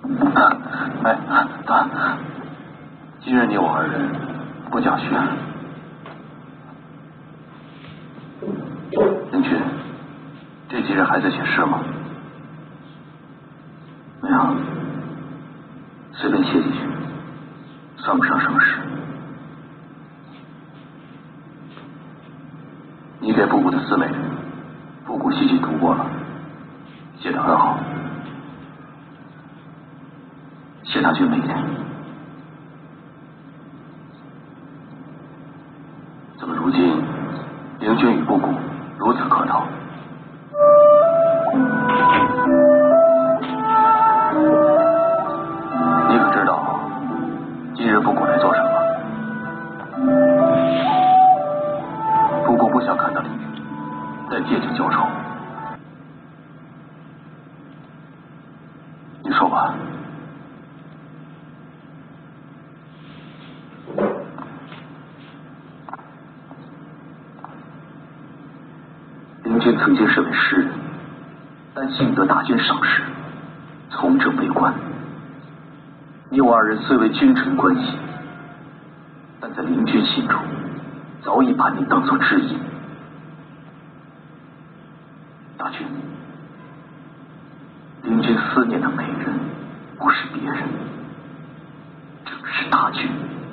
哎，今日你我二人不讲学。林群，这几日还在写诗吗？没有，随便写几句，算不上什么诗。你给布谷的《思美人》，布谷细细读过了，写得很好。谢大军没点，怎么如今灵君与布谷如此客套？你可知道今日布谷来做什么？布谷不想看到灵君再借酒浇愁。你说吧。灵君曾经是位诗人，但幸得大军赏识，从政为官。你我二人虽为君臣关系，但在灵君心中，早已把你当作知音。大军，灵君思念的美人，不是别人，正是大军。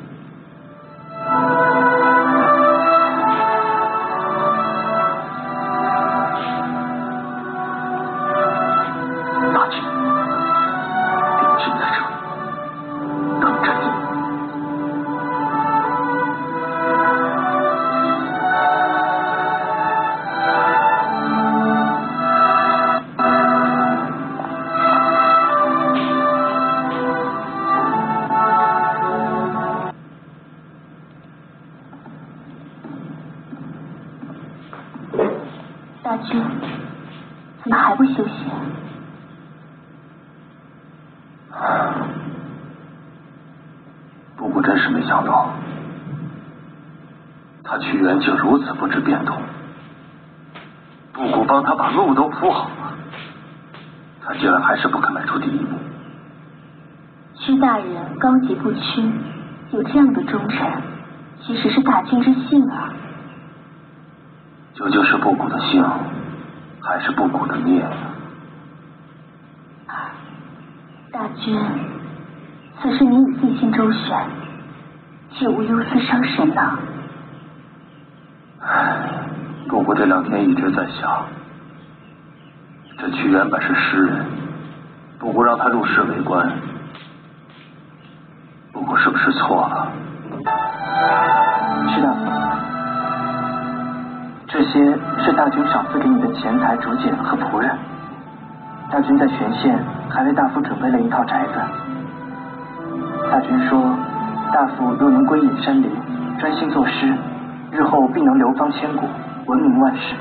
大军，怎么还不休息？ 布谷真是没想到，他屈原竟如此不知变通。布谷帮他把路都铺好了，他竟然还是不肯迈出第一步。 屈大人高洁不屈，有这样的忠臣，其实是大军之幸啊。 究竟是布谷的幸，还是布谷的孽呀？ 大军，此事您已细心周旋，切勿忧思伤神呐。 布谷这两天一直在想，这屈原本是诗人，布谷让他入仕为官，布谷是不是错了？ 是的。这些是大军赏赐给你的钱财、竹简和仆人。大军在玄县还为大夫准备了一套宅子。大军说，大夫若能归隐山林，专心作诗，日后必能流芳千古，闻名万世。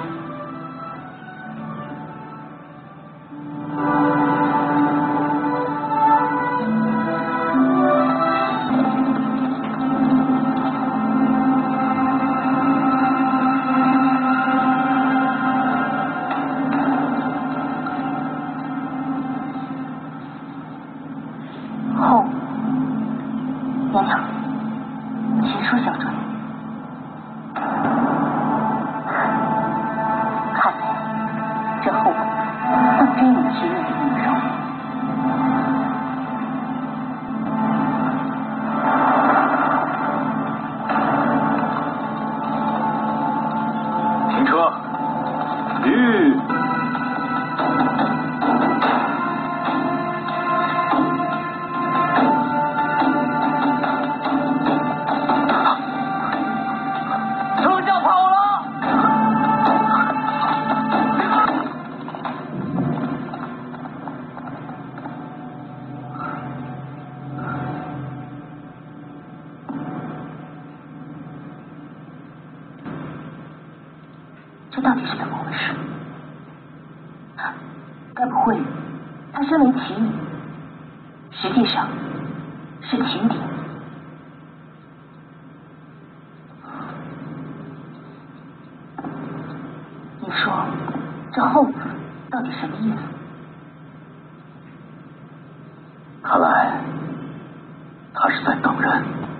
这到底是怎么回事？该不会他身为齐女，实际上是秦狄？你说这后字到底什么意思？ 看来他是在等人。